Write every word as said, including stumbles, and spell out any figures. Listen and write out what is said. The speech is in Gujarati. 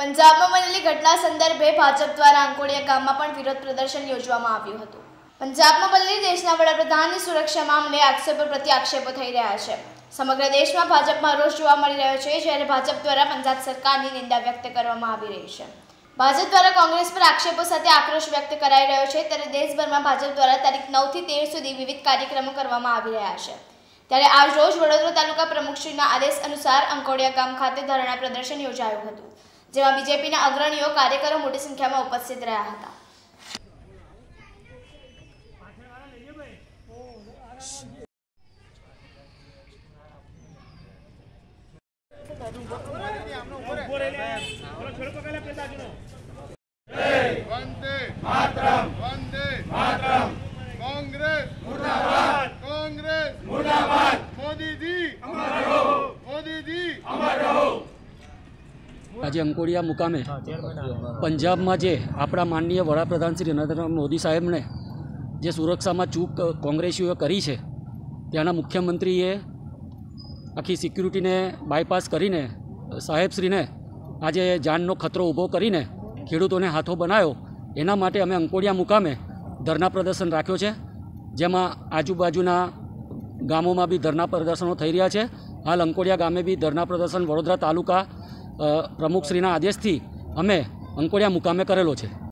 પંજાબમાં બનેલી ઘટના સંદર્ભે ભાજપ દ્વારા અંકોડિયા ગામમાં પણ વિરોધ પ્રદર્શન યોજવામાં આવ્યું હતું। પંજાબમાં બનેલી દેશના વડાપ્રધાનની સુરક્ષા મામલે આક્ષેપો પ્રતિ આક્ષેપો થઈ રહ્યા છે। સમગ્ર દેશમાં ભાજપમાં રોષ જોવા મળી રહ્યો છે, જ્યારે ભાજપ દ્વારા પંજાબ સરકારની નિંદા વ્યક્ત કરવામાં આવી રહી છે। ભાજપ દ્વારા કોંગ્રેસ પર આક્ષેપો સાથે આક્રોશ વ્યક્ત કરાઈ રહ્યો છે, ત્યારે દેશભરમાં ભાજપ દ્વારા તારીખ નવ થી તેર સુધી વિવિધ કાર્યક્રમો કરવામાં આવી રહ્યા છે। ત્યારે આજ રોજ વડોદરા તાલુકા પ્રમુખશ્રીના આદેશ અનુસાર અંકોડિયા ગામ ખાતે ધરણા પ્રદર્શન યોજાયું હતું, જેમાં બીજેપીના અગ્રણીઓ કાર્યકરો મોટી સંખ્યામાં ઉપસ્થિત રહ્યા હતા। वंदे मातरम, वंदे मातरम, कांग्रेस मुर्दाबाद, कांग्रेस मुर्दाबाद, मोदी जी अमर रहो, मोदी जी अमर रहो। आज अंकोडिया मुकामे पंजाब में जे अपना माननीय वडाप्रधान श्री नरेंद्र मोदी साहेब ने जे सुरक्षा में चूक कांग्रेसीओ करी है, त्याना मुख्यमंत्रीए आखी सिक्योरिटी ने बायपास करीने साहेबश्री ने आज जाननो खतरो ऊभो करीने खेडूतोने हाथों बनायो। एना माटे अमे अंकोडिया मुकामे धरना प्रदर्शन राख्यो छे, जेमां आजूबाजूना गामोमां बी धरना प्रदर्शनों थई रह्या छे। हाल अंकोडिया गामे बी धरना प्रदर्शन वडोदरा तालुका प्रमुखश्रीना आदेशथी अमे अंकोडिया मुकामे करेलो छे।